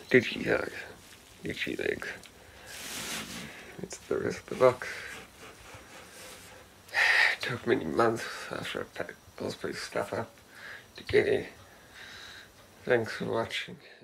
Ditchy legs. Ditchy legs. It's the rest of the box. It took many months after I put those pieces of stuff up to get it. Thanks for watching.